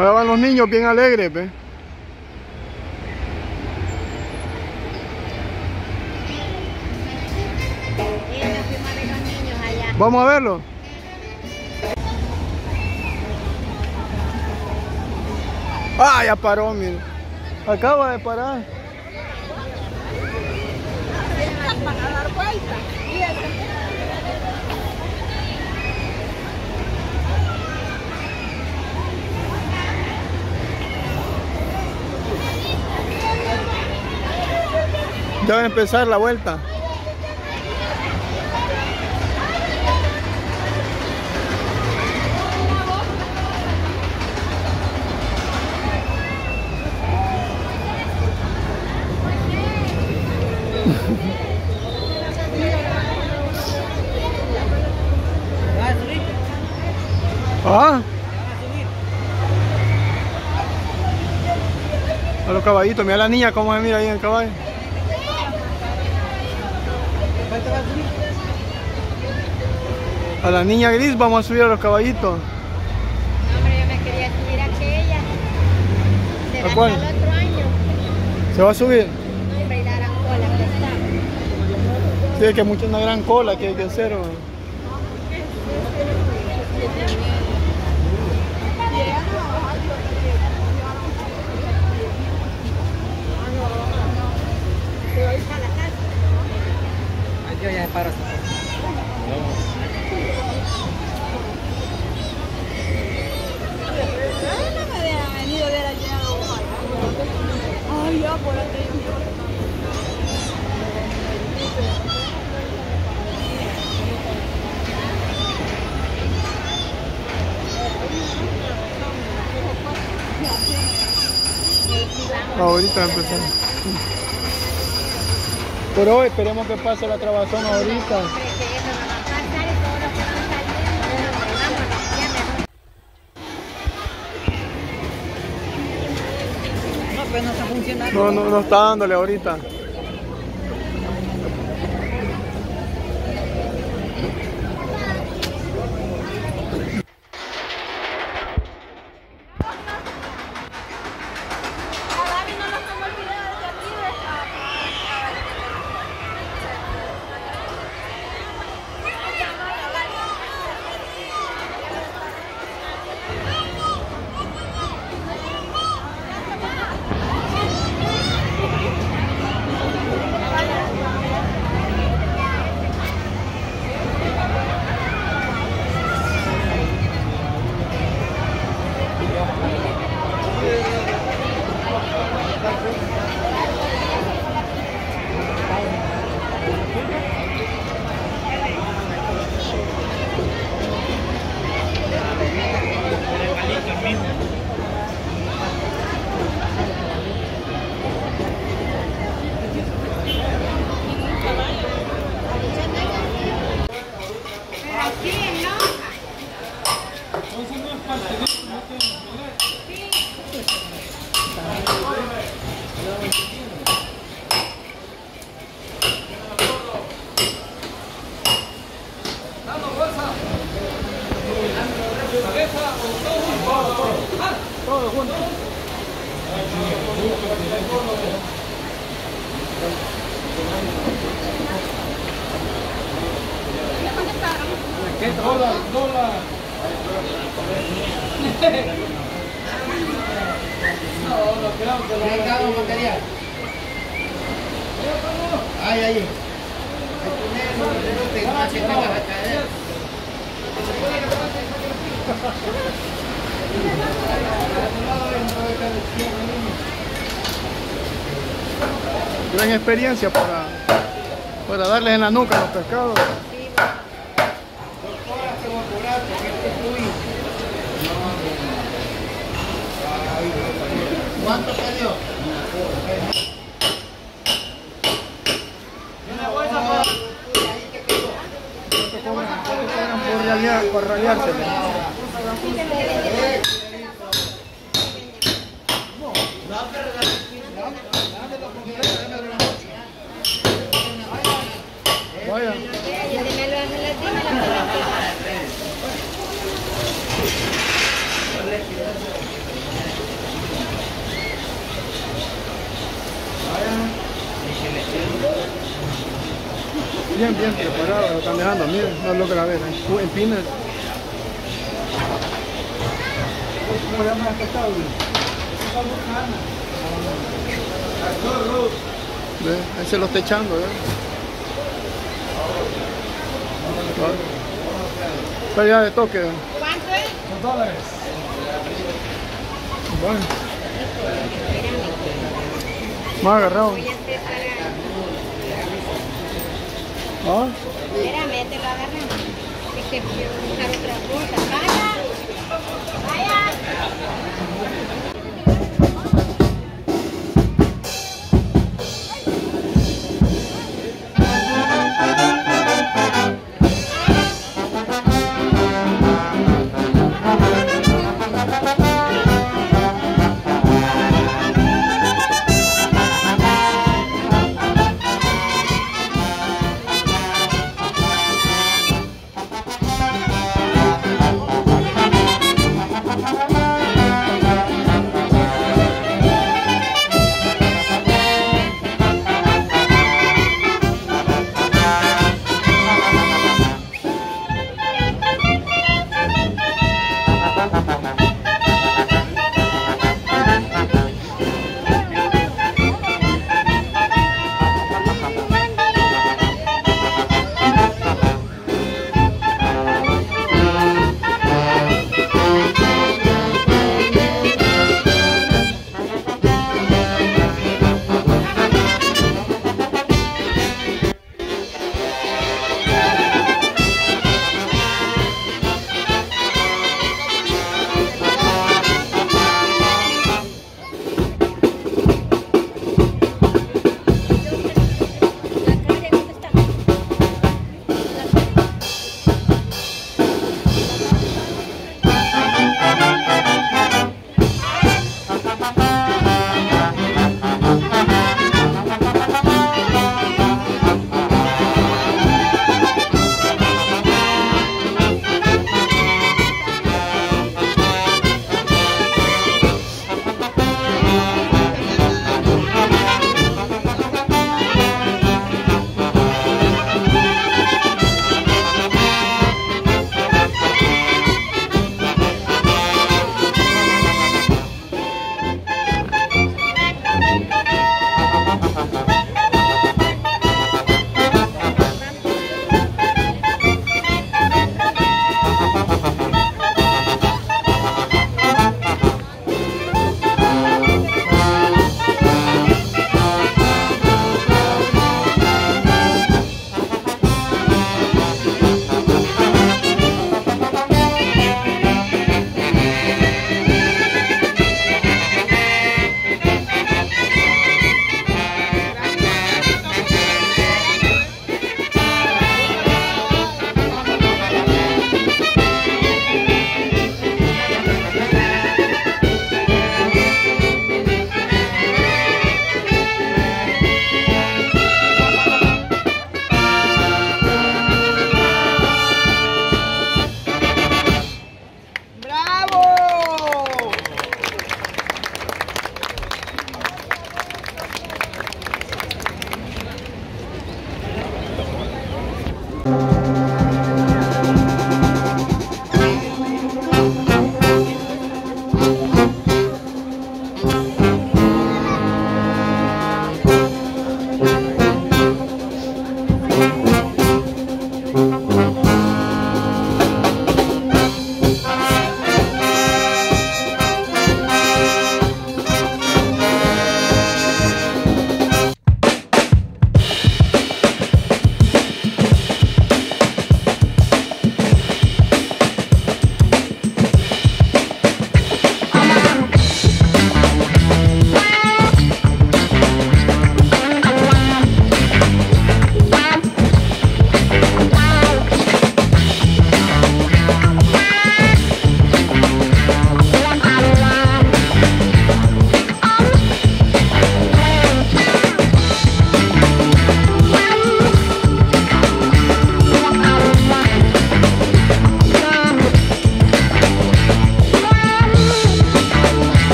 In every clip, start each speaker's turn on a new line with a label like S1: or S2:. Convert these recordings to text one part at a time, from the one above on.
S1: Ahora van los niños bien alegres, ¿ves? Vamos a verlo. Ah, ya paró, mire. Acaba de parar.
S2: Para dar vuelta.
S1: Ya va a empezar la vuelta. Ah, a los caballitos, mira a la niña cómo se mira ahí en el caballo. A la niña gris vamos a subir a los caballitos.
S2: No, hombre, yo me quería subir a aquella. ¿Será
S1: ¿A cuál?
S2: hasta el otro año?
S1: ¿Se va a subir?
S2: No, hombre, y la gran cola que está.
S1: Sí, es que mucha una gran cola que hay que hacer. ¿No?
S3: Yo ya paro.
S2: No me había venido de la llegada. Ay, ya, por aquí.
S1: Ahorita empezamos. Pero hoy esperemos que pase la trabazón ahorita.
S3: No, pues no está funcionando.
S1: No está dándole ahorita. Todo junto. $2. No quedamos de la material. Ahí. Gran experiencia para darles en la nuca a los pescados. ¿Cuánto te dio? Una bolsa por ahí te quedó. Por radiarse. Vaya. bien preparado, lo están dejando, miren, no logra ver, empina. ¿Cómo llaman a pescado? Ahí se lo está echando, Pero ya de toque.
S2: ¿Cuánto es?
S1: $2. Bueno. Más agarrado.
S2: Voy a hacer para...
S1: ¿Ah?
S2: Espérame, te lo agarramos. Es que quiero buscar otra cosa. ¡Vaya! ¡Vaya!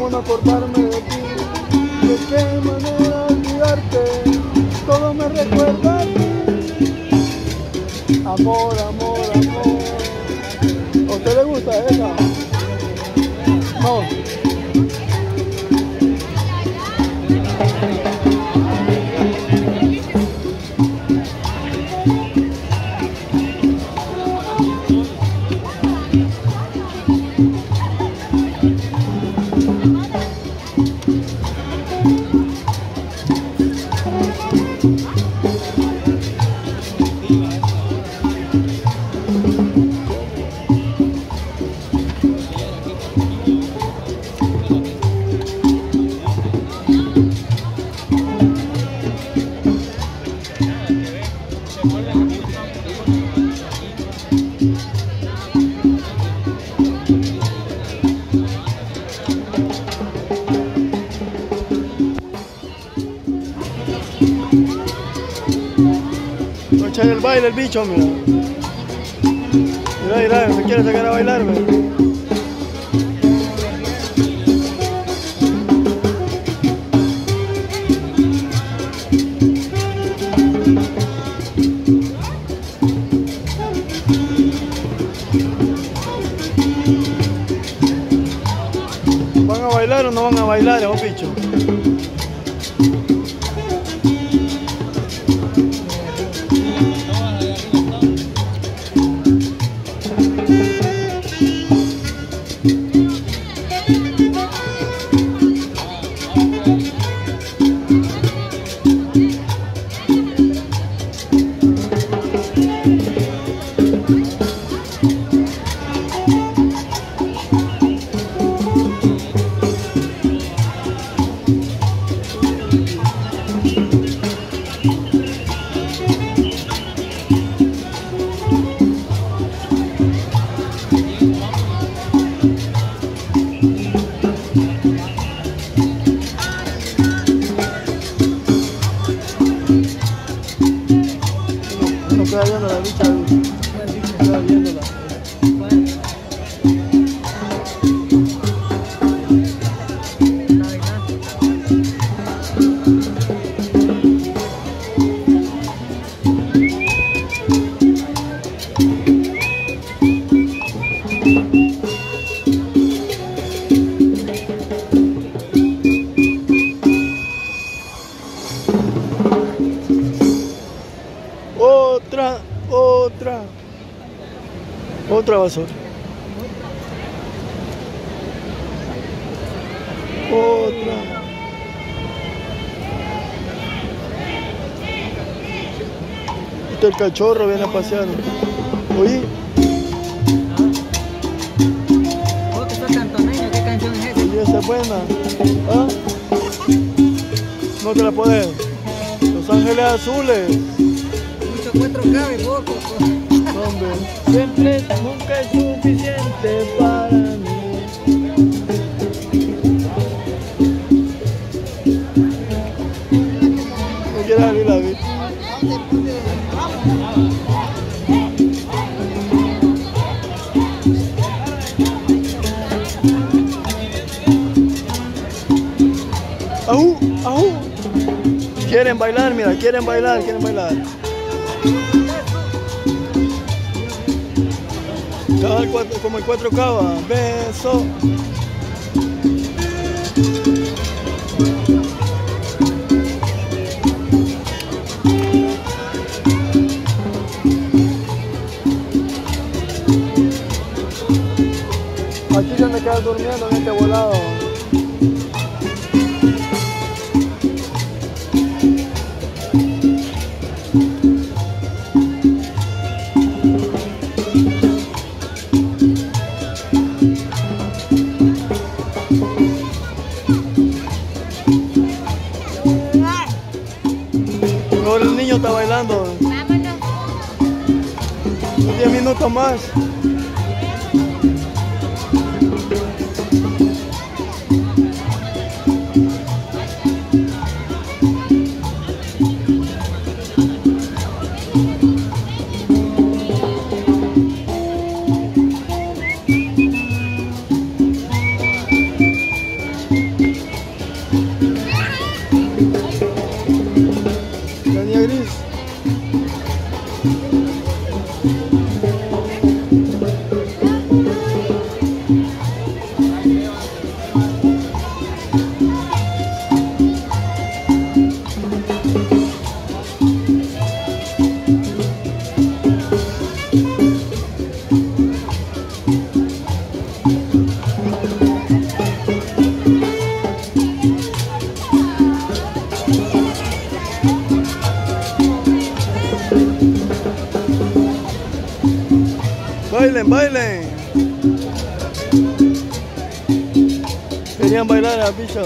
S1: cómo no acordarme de ti, de qué manera olvidarte, todo me recuerda a ti. Amor, amor, amor. ¿A usted le gusta esa? No. Va a echar el baile el bicho, mira. Mira, mira, me quiere sacar a bailar, mira. ¿Van a bailar o no van a bailar, esos bichos? Estaba viendo la bicha, estaba viéndola. Otra basura. Otra. Este el cachorro viene a pasear. Oye.
S3: ¿Vos que sos cantoneño? ¿Qué canción es esa?
S1: Oye, esa es buena. ¿Ah? No te la podés. Los Ángeles Azules.
S3: Mucho 4K y poco.
S1: Hombre, siempre, nunca es suficiente para mí. No quieres abrir la vida. ¡Ajú! ¡Ajú! Quieren bailar, mira, quieren bailar, quieren bailar. Como el 4K, va. Beso. Aquí ya me quedas durmiendo en este volado. Ahora el niño está bailando.
S2: Vámonos.
S1: 10 minutos más. bailen, bailen. Querían bailar a picha.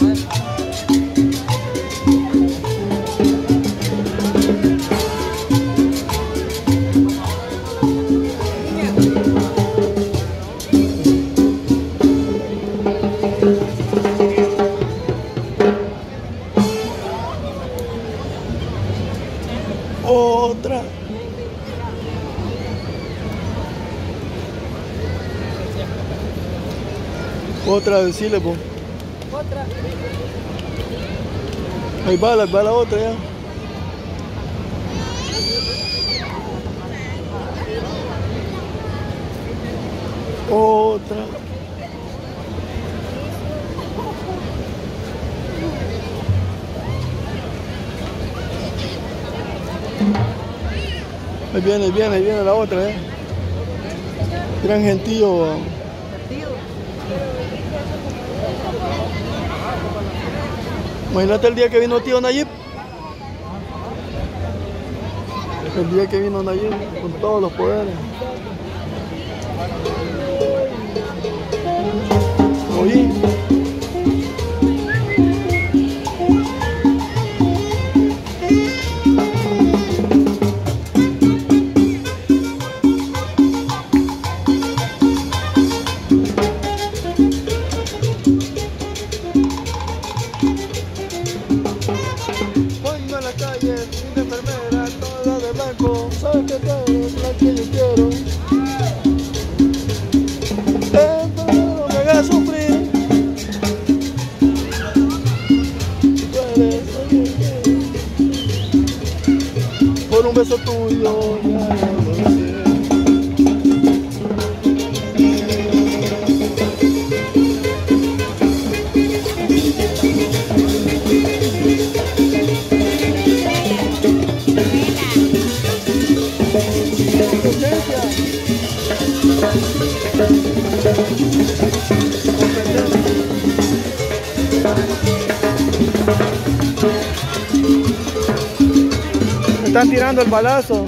S1: Otra. Otra, decirle, pues.
S3: Otra.
S1: Ahí va la otra ya. Otra. Ahí viene la otra, Gran gentío. Imagínate el día que vino tío Nayib. El día que vino Nayib con todos los poderes. Oye. Pongo en la calle, una enfermera, toda de blanco. Sabes que tú eres la que yo quiero. No me hagas sufrir. Tú eres la que quiero. Por un beso tuyo, ya no lo sé. Me están tirando el balazo.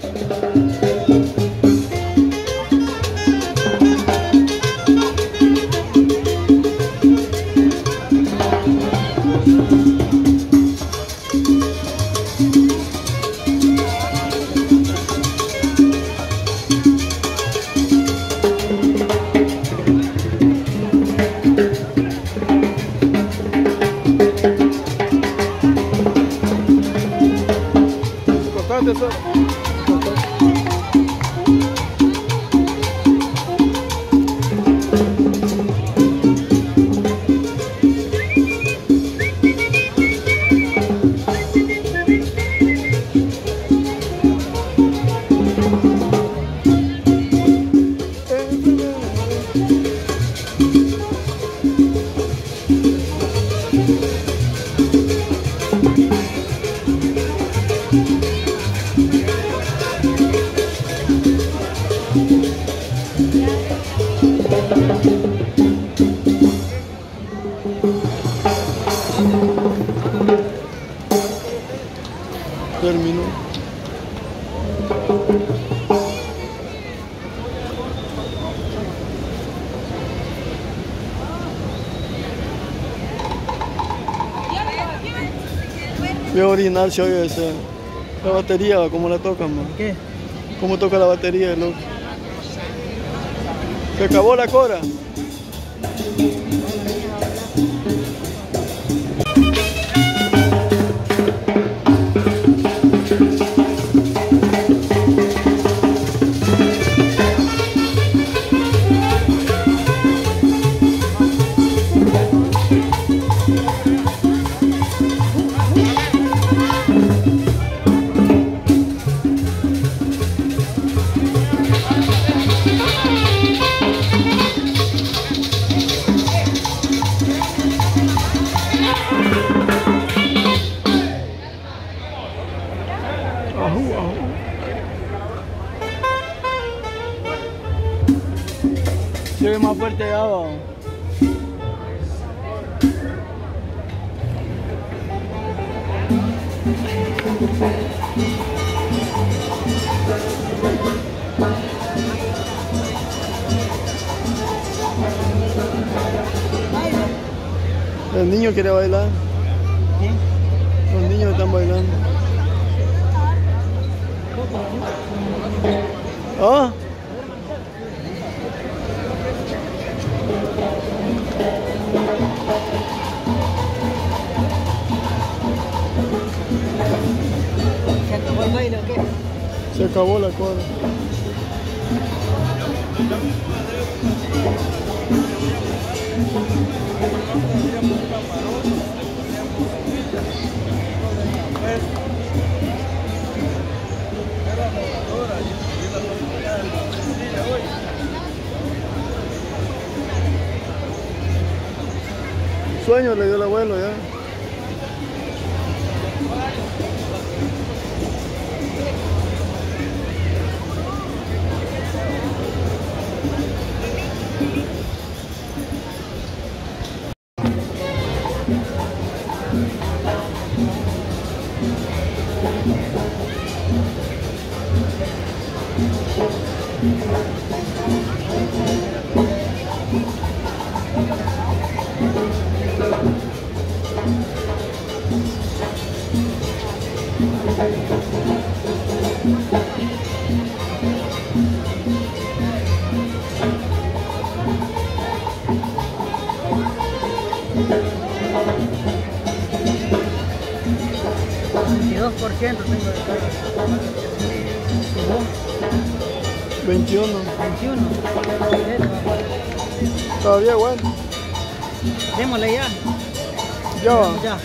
S1: Eso. Terminó. Voy a orinar si oye la batería, ¿cómo la tocan, man?
S3: ¿Qué?
S1: ¿Cómo toca la batería, loco? Se acabó la cora. Se ve más fuerte allá abajo. El niño quiere bailar.
S3: ¿Quién?
S1: Los niños están bailando. ¿Ah?
S3: ¿Se acabó el baile o qué?
S1: Se acabó la cola. Sueño le dio el abuelo ya.
S3: Tengo de carga.
S1: 21.
S3: 21.
S1: Todavía bueno.
S3: Démosle ya.
S1: Ya va.
S3: Ya.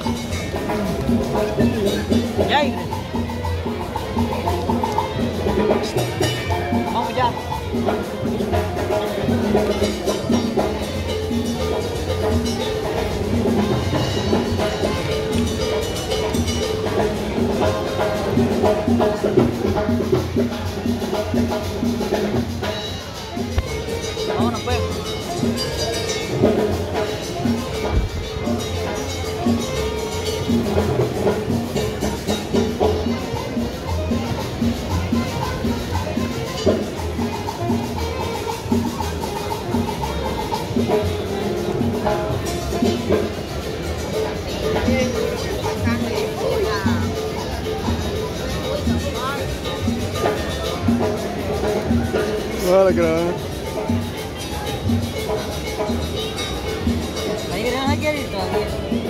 S3: Ya, Ingrid. Vamos ya. Vámonos pues.
S1: Vale, grabar.
S3: Ahí no hay que ir todavía.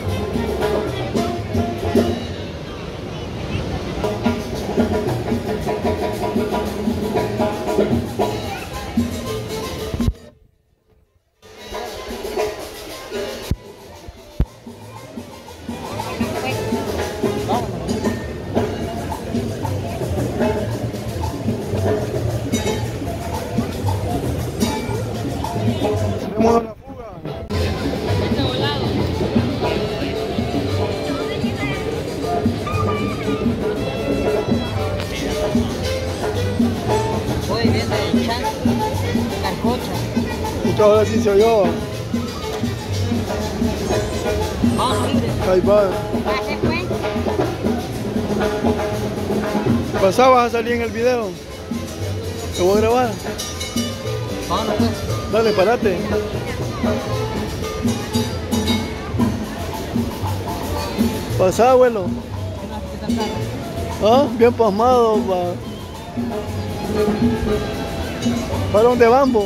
S1: Tenemos una fuga.
S3: Voy viendo el chat, carcocha.
S1: Y todo así se oyó.
S3: Vamos, Ingrid.
S1: Ahí va.
S2: Pase pues.
S1: ¿Pasabas a salir en el video? ¿Te voy a grabar?
S3: Vámonos pues.
S1: Dale, parate. Pasá, abuelo. ¿Ah? Bien pasmado. ¿Para dónde vamos?